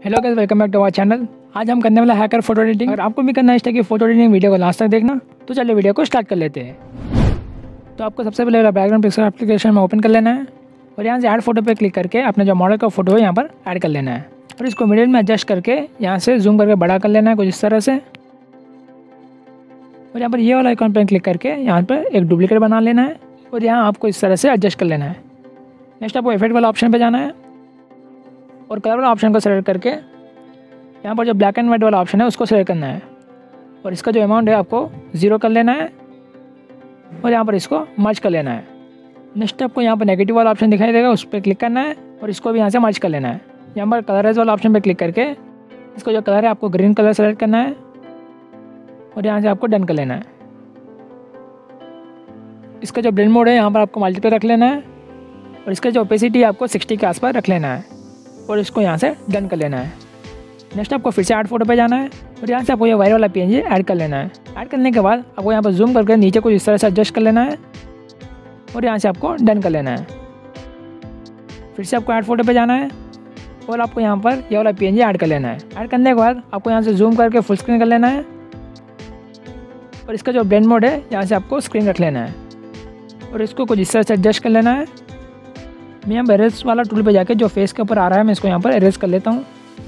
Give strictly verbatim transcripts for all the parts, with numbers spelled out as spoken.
Hello guys, welcome back to our channel. आज हम करने वाला हैकर फोटो एडिटिंग। अगर आपको भी करना है इस टाइप की फोटो एडिटिंग, वीडियो को लास्ट तक देखना। तो चलिए वीडियो को स्टार्ट कर लेते हैं। तो आपको सबसे पहले बैकग्राउंड पिक्सल एप्लीकेशन में ओपन कर लेना है और यहाँ से ऐड फोटो पे क्लिक करके अपने जो मॉडल का फोटो है यहाँ पर ऐड कर लेना है और इसको मिडिल में एडजस्ट करके यहाँ से जूम करके बड़ा कर लेना है कुछ इस तरह से। और यहाँ पर ये वाला आइकॉन पर क्लिक करके यहाँ पर एक डुप्लीकेट बना लेना है और यहाँ आपको इस तरह से एडजस्ट कर लेना है। नेक्स्ट आपको इफेक्ट वाला ऑप्शन पे जाना है और कलर वाला ऑप्शन को सेलेक्ट करके यहाँ पर जो ब्लैक एंड वाइट वाला ऑप्शन है उसको सेलेक्ट करना है और इसका जो अमाउंट है आपको ज़ीरो कर लेना है और यहाँ पर इसको मर्ज कर लेना है। नेक्स्ट आपको यहाँ पर नेगेटिव वाला ऑप्शन दिखाई देगा, उस पर क्लिक करना है और इसको भी यहाँ से मर्ज कर लेना है। यहाँ पर कलराइज वाला ऑप्शन पर क्लिक करके इसको जो कलर है आपको ग्रीन कलर सेलेक्ट करना है और यहाँ से आपको डन कर लेना है। इसका जो ब्लेंड मोड है यहाँ पर आपको मल्टी पे रख लेना है और इसका जो ओपेसिटी आपको सिक्सटी के आसपास रख लेना है और इसको यहाँ से डन कर लेना है। नेक्स्ट आपको फिर से ऐड फोटो पे जाना है और यहाँ से आपको ये वायर वाला पीएनजी ऐड कर लेना है। ऐड करने के बाद आपको यहाँ पर जूम करके नीचे कुछ इस तरह से एडजस्ट कर लेना है और यहाँ से आपको डन कर लेना है। फिर से आपको ऐड फोटो पे जाना है और आपको यहाँ पर ये वाला पीएनजी ऐड कर लेना है। ऐड करने के बाद आपको यहाँ से जूम करके फुल स्क्रीन कर लेना है और इसका जो ब्लेंड मोड है यहाँ से आपको स्क्रीन रख लेना है और इसको कुछ इस तरह से एडजस्ट कर लेना है। मैं यहाँ एरेज वाला टूल पे जाके जो फेस के ऊपर आ रहा है मैं इसको यहाँ पर एरेज कर लेता हूँ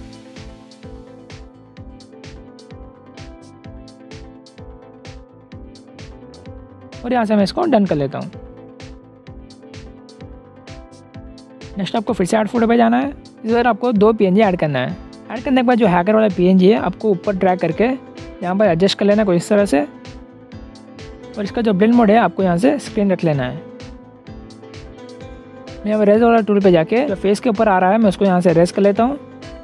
और यहाँ से मैं इसको डन कर लेता हूँ। नेक्स्ट आपको फिर से ऐड फोटो पे जाना है। इस बार आपको दो पीएनजी ऐड करना है। ऐड करने के बाद जो हैकर वाला पीएनजी है आपको ऊपर ड्रैग करके यहाँ पर एडजस्ट कर लेना है कुछ इस तरह से और इसका जो ब्लेंड मोड है आपको यहाँ से स्क्रीन रख लेना है। मैं यहाँ रेज वाला टूल पे जाके जो फेस के ऊपर आ रहा है मैं उसको यहाँ से रेज कर लेता हूँ।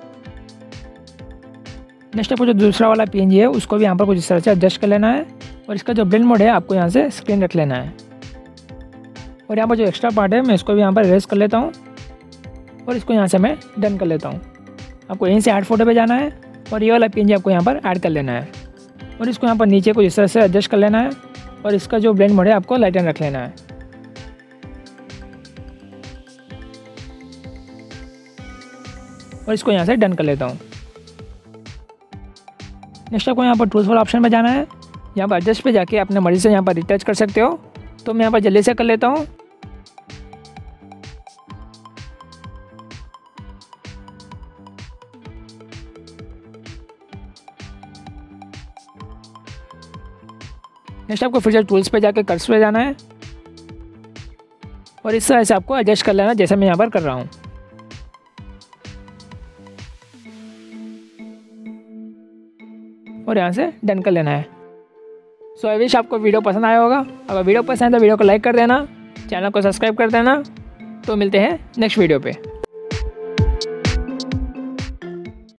नेक्स्ट आपको जो दूसरा वाला पीएनजी है उसको भी यहाँ पर कुछ इस तरह से एडजस्ट कर लेना है और इसका जो ब्लेंड मोड है आपको यहाँ से स्क्रीन रख लेना है और यहाँ पर जो एक्स्ट्रा पार्ट है मैं इसको भी यहाँ पर रेज कर लेता हूँ और इसको यहाँ से मैं डन कर लेता हूँ। आपको यहीं से ऐड फोटो पे जाना है और ये वाला पीएनजी आपको यहाँ पर ऐड कर लेना है और इसको यहाँ पर नीचे कुछ इस तरह से एडजस्ट कर लेना है और इसका जो ब्लेंड मोड है आपको लाइटन रख लेना है और इसको यहाँ से डन कर लेता हूँ। नेक्स्ट आपको यहाँ पर टूल्स वाला ऑप्शन में जाना है। यहाँ पर एडजस्ट पे जाके अपने मर्जी से यहाँ पर रिटच कर सकते हो, तो मैं यहाँ पर जल्दी से कर लेता हूँ। नेक्स्ट आपको फिर से टूल्स पे जाके कर्व्स पे जाना है और इस तरह से आपको एडजस्ट कर लेना जैसे मैं यहाँ पर कर रहा हूँ। और यहाँ से डन कर लेना है। सो आई विश आपको वीडियो पसंद आया होगा। अगर वीडियो पसंद है तो वीडियो को लाइक कर देना, चैनल को सब्सक्राइब कर देना। तो मिलते हैं नेक्स्ट वीडियो पे।